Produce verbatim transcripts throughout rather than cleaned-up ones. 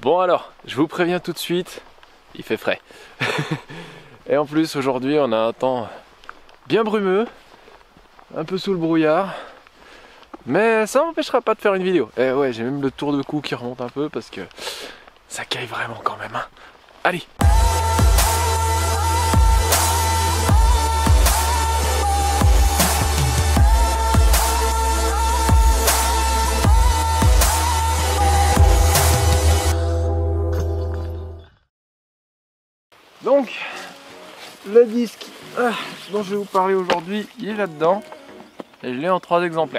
Bon alors, je vous préviens tout de suite, il fait frais. Et en plus aujourd'hui on a un temps bien brumeux, un peu sous le brouillard. Mais ça m'empêchera pas de faire une vidéo. Et ouais, j'ai même le tour de cou qui remonte un peu parce que ça caille vraiment quand même. Hein. Allez! Donc, le disque ah, dont je vais vous parler aujourd'hui, il est là-dedans. Et je l'ai en trois exemplaires.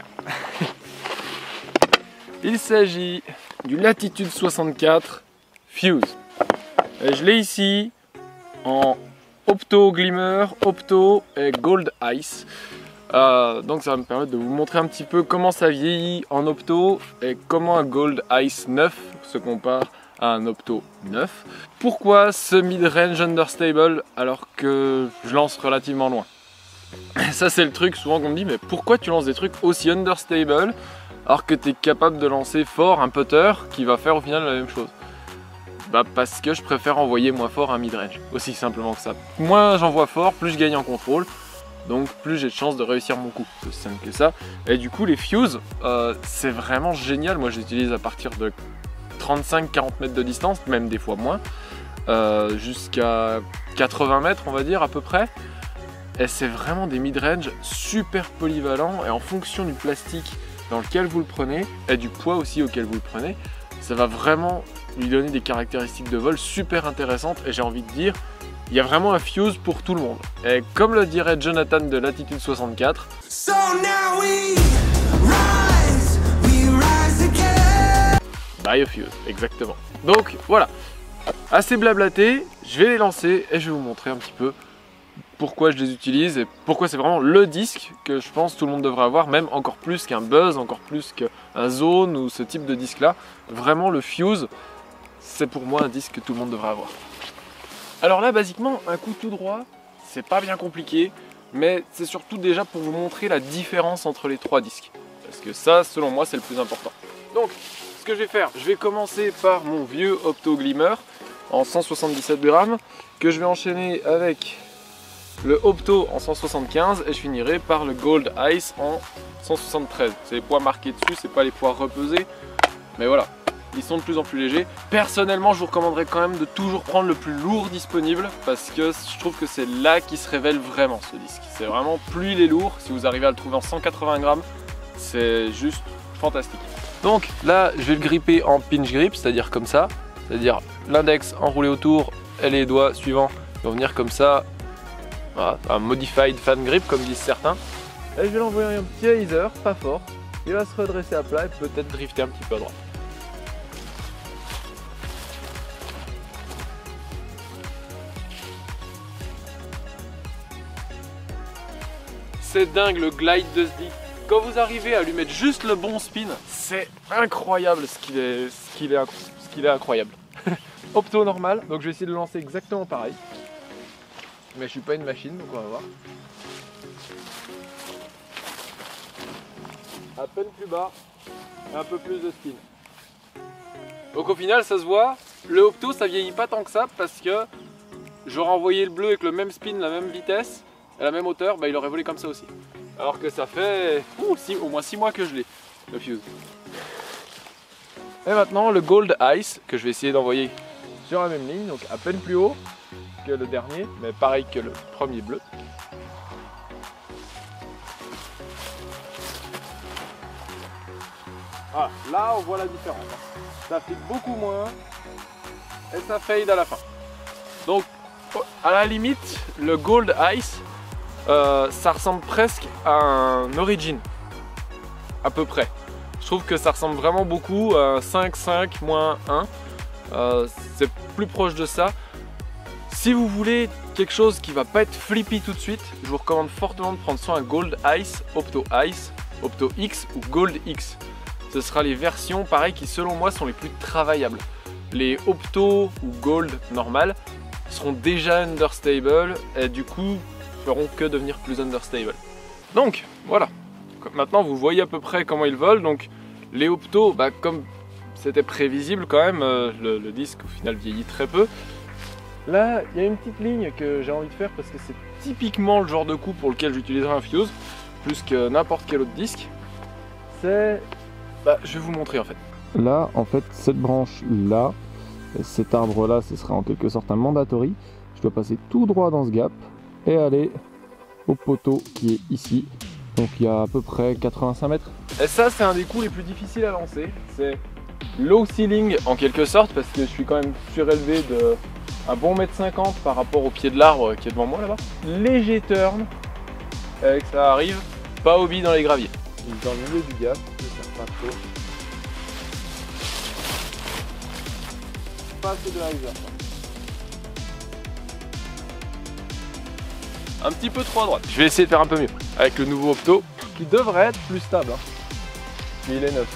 Il s'agit du Latitude soixante-quatre Fuse. Et je l'ai ici en Opto Glimmer, Opto et Gold Ice. Euh, donc ça va me permettre de vous montrer un petit peu comment ça vieillit en Opto et comment un Gold Ice neuf se compare à un Opto neuf. Pourquoi ce mid-range understable alors que je lance relativement loin? Ça c'est le truc souvent qu'on me dit, mais pourquoi tu lances des trucs aussi understable alors que tu es capable de lancer fort un putter qui va faire au final la même chose? Bah parce que je préfère envoyer moins fort un mid-range, aussi simplement que ça. Moins j'envoie fort, plus je gagne en contrôle, donc plus j'ai de chances de réussir mon coup, c'est aussi simple que ça. Et du coup les Fuse, euh, c'est vraiment génial, moi j'utilise à partir de trente-cinq à quarante mètres de distance, même des fois moins, euh, jusqu'à quatre-vingts mètres on va dire à peu près. Et c'est vraiment des mid-range super polyvalents et en fonction du plastique dans lequel vous le prenez et du poids aussi auquel vous le prenez, ça va vraiment lui donner des caractéristiques de vol super intéressantes. Et j'ai envie de dire, il y a vraiment un Fuse pour tout le monde. Et comme le dirait Jonathan de Latitude soixante-quatre, so now we rise, we rise again. Buy a Fuse, exactement. Donc voilà, assez blablaté, je vais les lancer et je vais vous montrer un petit peu pourquoi je les utilise et pourquoi c'est vraiment le disque que je pense tout le monde devrait avoir, même encore plus qu'un Buzz, encore plus qu'un Zone ou ce type de disque là. Vraiment le Fuse, c'est pour moi un disque que tout le monde devrait avoir. Alors là basiquement un coup tout droit, c'est pas bien compliqué, mais c'est surtout déjà pour vous montrer la différence entre les trois disques, parce que ça selon moi c'est le plus important. Donc ce que je vais faire, je vais commencer par mon vieux Opto Glimmer en cent soixante-dix-sept grammes que je vais enchaîner avec le Opto en cent soixante-quinze et je finirai par le Gold Ice en cent soixante-treize. C'est les poids marqués dessus, c'est pas les poids repesés, mais voilà, ils sont de plus en plus légers. Personnellement, je vous recommanderais quand même de toujours prendre le plus lourd disponible parce que je trouve que c'est là qu'il se révèle vraiment ce disque. C'est vraiment, plus il est lourd, si vous arrivez à le trouver en cent quatre-vingts grammes, c'est juste fantastique. Donc là, je vais le gripper en pinch grip, c'est-à-dire comme ça, c'est-à-dire l'index enroulé autour et les doigts suivants vont venir comme ça. Voilà, un modified fan grip comme disent certains. Et je vais l'envoyer un petit laser, pas fort. Il va se redresser à plat et peut-être drifter un petit peu à droite. C'est dingue le glide de ce disque. Quand vous arrivez à lui mettre juste le bon spin, c'est incroyable ce qu'il est, ce qu'il est, ce qu'il est incroyable. Opto normal, donc je vais essayer de le lancer exactement pareil. Mais je suis pas une machine, donc on va voir. À peine plus bas et un peu plus de spin. Donc au final ça se voit, le Opto ça vieillit pas tant que ça parce que j'aurais envoyé le bleu avec le même spin, la même vitesse et la même hauteur, bah il aurait volé comme ça aussi. Alors que ça fait ouh, six, au moins six mois que je l'ai, le Fuse. Et maintenant le Gold Ice que je vais essayer d'envoyer sur la même ligne, donc à peine plus haut que le dernier, mais pareil que le premier bleu. Voilà, là on voit la différence. Ça fait beaucoup moins et ça fade à la fin. Donc à la limite, le Gold Ice, euh, ça ressemble presque à un Origin, à peu près. Je trouve que ça ressemble vraiment beaucoup à un cinq cinq moins un. Euh, c'est plus proche de ça. Si vous voulez quelque chose qui va pas être flippy tout de suite, je vous recommande fortement de prendre soit un Gold Ice, Opto Ice, Opto X ou Gold X. Ce sera les versions pareil qui selon moi sont les plus travaillables. Les Opto ou Gold normal seront déjà understable et du coup feront que devenir plus understable. Donc voilà, maintenant vous voyez à peu près comment ils volent. Donc les Opto, bah, comme c'était prévisible quand même, euh, le, le disque au final vieillit très peu. Là, il y a une petite ligne que j'ai envie de faire parce que c'est typiquement le genre de coup pour lequel j'utiliserai un fuse, plus que n'importe quel autre disque. C'est... Bah, je vais vous montrer en fait. Là, en fait, cette branche-là, cet arbre-là, ce sera en quelque sorte un mandatory. Je dois passer tout droit dans ce gap et aller au poteau qui est ici. Donc il y a à peu près quatre-vingt-cinq mètres. Et ça, c'est un des coups les plus difficiles à lancer. C'est low ceiling en quelque sorte, parce que je suis quand même surélevé de un bon mètre cinquante par rapport au pied de l'arbre qui est devant moi là-bas. Léger turn, et que ça arrive pas au bille dans les graviers. Dans le milieu du gap, je ne sers pas trop. Pas assez de riser. Un petit peu trop à droite. Je vais essayer de faire un peu mieux avec le nouveau Opto qui devrait être plus stable. Hein. Mais il est neuf.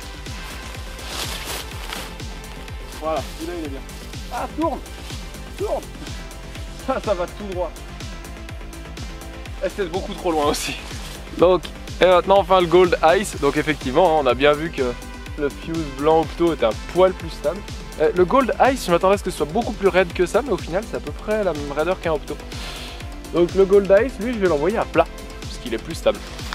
Voilà, celui-là il est bien. Ah, tourne Tourne Ça, ça va tout droit. Et c'est beaucoup trop loin aussi. Donc, et maintenant enfin le Gold Ice. Donc effectivement, on a bien vu que le fuse blanc Opto était un poil plus stable. Et le Gold Ice, je m'attendais à ce que ce soit beaucoup plus raide que ça, mais au final c'est à peu près la même raideur qu'un Opto. Donc le Gold Ice, lui, je vais l'envoyer à plat, parce qu'il est plus stable.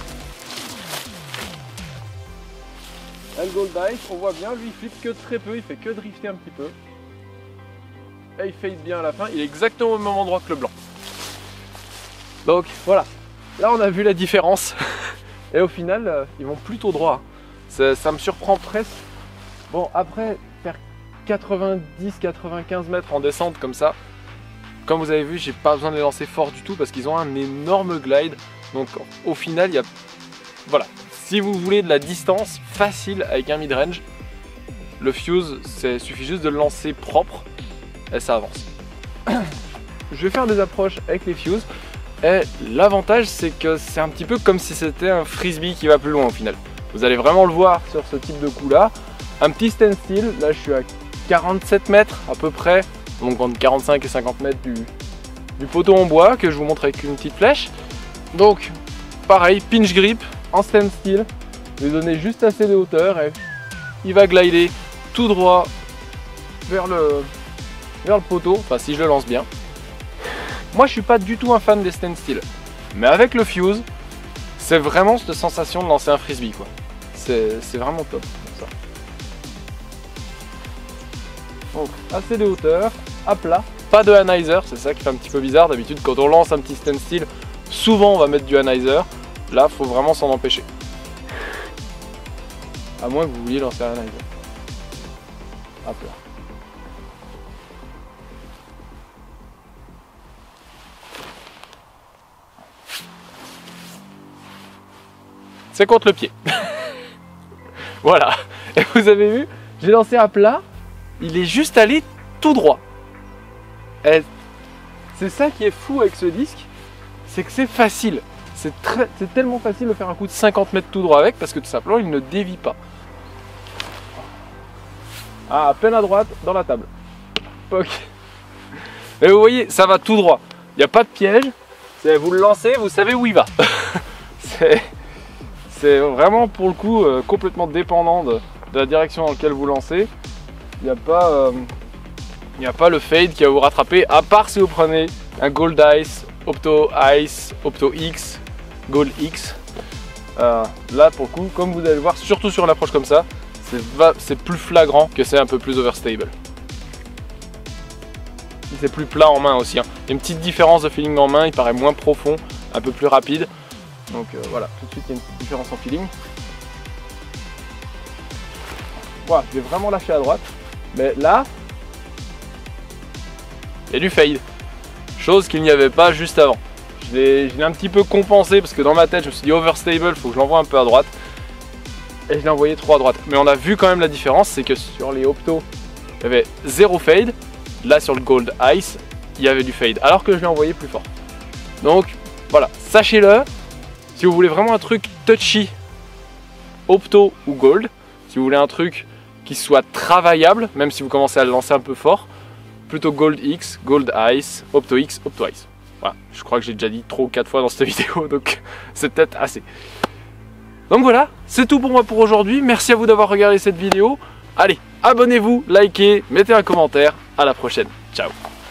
Et le Gold Ice, on voit bien, lui, il flippe que très peu, il fait que drifter un petit peu. Et il fade bien à la fin, il est exactement au même endroit que le blanc. Donc voilà, là on a vu la différence. Et au final, euh, ils vont plutôt droit. Ça, ça me surprend presque. Bon, après, faire quatre-vingt-dix quatre-vingt-quinze mètres en descente comme ça, comme vous avez vu, j'ai pas besoin de les lancer fort du tout parce qu'ils ont un énorme glide. Donc au final, il y a... Voilà. Si vous voulez de la distance facile avec un mid-range, le fuse, il suffit juste de le lancer propre et ça avance. Je vais faire des approches avec les fuses. Et l'avantage, c'est que c'est un petit peu comme si c'était un frisbee qui va plus loin au final. Vous allez vraiment le voir sur ce type de coup-là. Un petit standstill, là je suis à quarante-sept mètres à peu près. Donc entre quarante-cinq et cinquante mètres du, du poteau en bois que je vous montre avec une petite flèche. Donc pareil, pinch grip en standstill, je vais donner juste assez de hauteur et il va glider tout droit vers le, vers le poteau, enfin si je le lance bien. Moi je suis pas du tout un fan des standstill, mais avec le fuse, c'est vraiment cette sensation de lancer un frisbee quoi. C'est vraiment top. Ça. Donc assez de hauteur, à plat, pas de anizer, c'est ça qui fait un petit peu bizarre. D'habitude quand on lance un petit standstill, souvent on va mettre du anizer. Là faut vraiment s'en empêcher. À moins que vous vouliez lancer un anizer. À plat. C'est contre le pied. Voilà. Et vous avez vu, j'ai lancé à plat. Il est juste allé tout droit. C'est ça qui est fou avec ce disque, c'est que c'est facile. C'est tellement facile de faire un coup de cinquante mètres tout droit avec parce que tout simplement il ne dévie pas. Ah, à peine à droite dans la table. Ok. Et vous voyez, ça va tout droit. Il n'y a pas de piège. Vous le lancez, vous savez où il va. C'est vraiment pour le coup euh, complètement dépendant de, de la direction dans laquelle vous lancez. Il n'y a pas, euh, il n'y a pas le fade qui va vous rattraper, à part si vous prenez un Gold Ice, Opto Ice, Opto X, Gold X. Euh, là pour le coup, comme vous allez le voir, surtout sur une approche comme ça, c'est plus flagrant que c'est un peu plus overstable. C'est plus plat en main aussi. Hein. Il y a une petite différence de feeling en main, il paraît moins profond, un peu plus rapide. Donc euh, voilà, tout de suite il y a une petite différence en feeling. Voilà, je vais vraiment lâcher à droite. Mais là, il y a du fade. Chose qu'il n'y avait pas juste avant. Je l'ai un petit peu compensé parce que dans ma tête je me suis dit overstable, il faut que je l'envoie un peu à droite. Et je l'ai envoyé trop à droite. Mais on a vu quand même la différence, c'est que sur les Opto, il y avait zéro fade. Là sur le Gold Ice, il y avait du fade. Alors que je l'ai envoyé plus fort. Donc voilà, sachez-le. Si vous voulez vraiment un truc touchy, Opto ou Gold, si vous voulez un truc qui soit travaillable, même si vous commencez à le lancer un peu fort, plutôt Gold X, Gold Ice, Opto X, Opto Ice. Voilà, je crois que j'ai déjà dit trois ou quatre fois dans cette vidéo, donc c'est peut-être assez. Donc voilà, c'est tout pour moi pour aujourd'hui. Merci à vous d'avoir regardé cette vidéo. Allez, abonnez-vous, likez, mettez un commentaire. À la prochaine. Ciao.